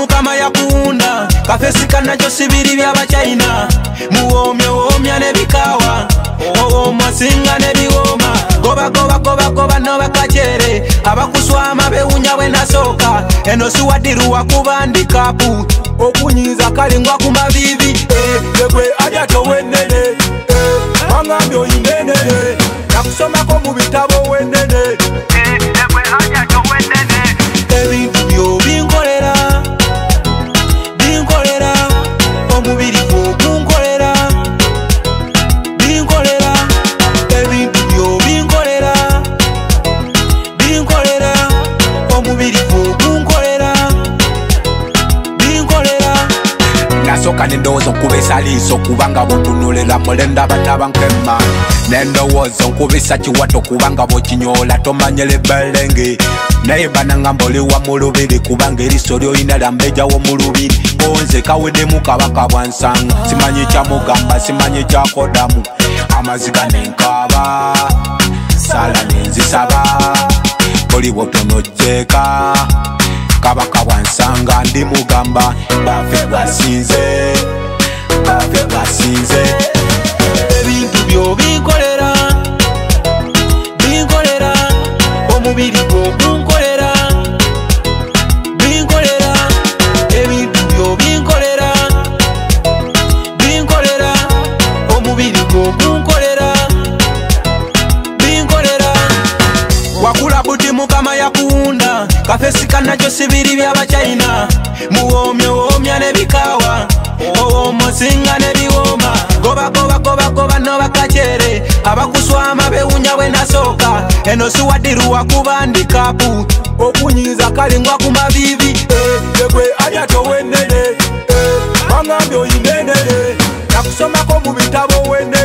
mukama yakuunda kafesi kanajo sibiri by'Abachina muwomya nebikawa owomasinga nebiwoma goba no bakachere abakuswama bewunya bwenasoka eno siwadiruwa kubandikapu okunyiza kalingwa kumabibi yegwe aja towenene mangambye oyinenene nakusomako mu bitabo wenene yegwe aja towenene ebintu byo binkolera omubiri gwo gunkolera binkolera ebintu byo binkolera omubiri gwo gunkolera binkolera nasoka nendowooza nkubisa liiso kubanga botunulira mulenda bataba nkema nendowooza nkubisa kiwato kubanga bokinyola tomanyele belenge naye banangamba oliwa mu lubiri kubanga eriso lyoyina lyambejawo mu lubiri onze kaweddemu kabaka bwansanga simanyi kyamugamba simanyi kyakodamu amaziga nenkaaba sala nenzisaba oli bwotonojjeeka kabaka bwansanga ndi mugamba bafe bwasinze ebintu byo binkolera omubiri gwo gunkolera binkolera ebintu byo binkolera omubiri gwo gunkolera binkolera wakula budi mukama yakuunda kafesi kanajo sibiri by'Abachina muwomya nebikawa owomasinga nebiwoma goba no bakachere abakuswama bewunya bwenasoka eno siwadiruwa kubandikapu okunyiza kalingwa kumabibi yegwe aja towenene mangambye oyinenene nakusomako mu bitabo wenene